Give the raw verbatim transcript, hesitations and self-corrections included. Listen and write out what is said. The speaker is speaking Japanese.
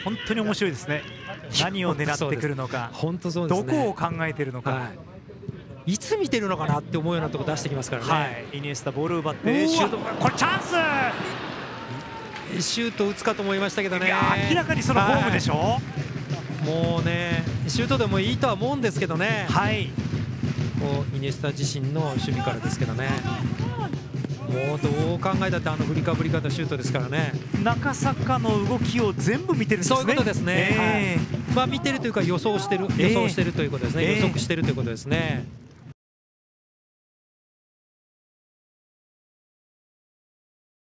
本当に面白いですね。何を狙ってくるのか、 本当そうですね。 どこを考えているのか、 はい、いつ見てるのかなって思うようなとこ出してきますからね。 はい、イニエスタボールを奪ってシュート、これチャンス。 シュート打つかと思いましたけどね。 明らかにそのフォームでしょ、はい、もうねシュートでもいいとは思うんですけどね。 はい、 こうイニエスタ自身の守備からですけどね。もうどう考えたってあの振りかぶり方シュートですからね。 中坂の動きを全部見てるんですね。 そういうことですね、 えーはい、まあ見てるというか予想してる予想してるということですね、 えー、 予測してるということですね。